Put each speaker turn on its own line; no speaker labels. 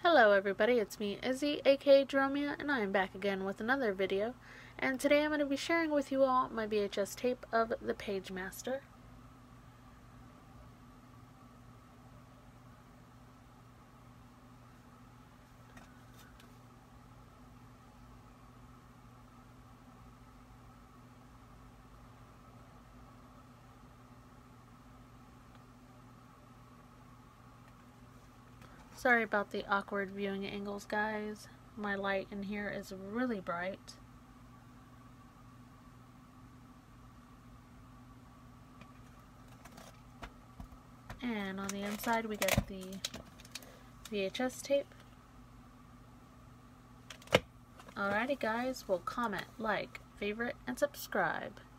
Hello everybody, it's me, Izzy, aka Dromia, and I am back again with another video. And today I'm going to be sharing with you all my VHS tape of the Pagemaster. Sorry about the awkward viewing angles, guys. My light in here is really bright. And on the inside we get the VHS tape. Alrighty guys, well, comment, like, favorite, and subscribe.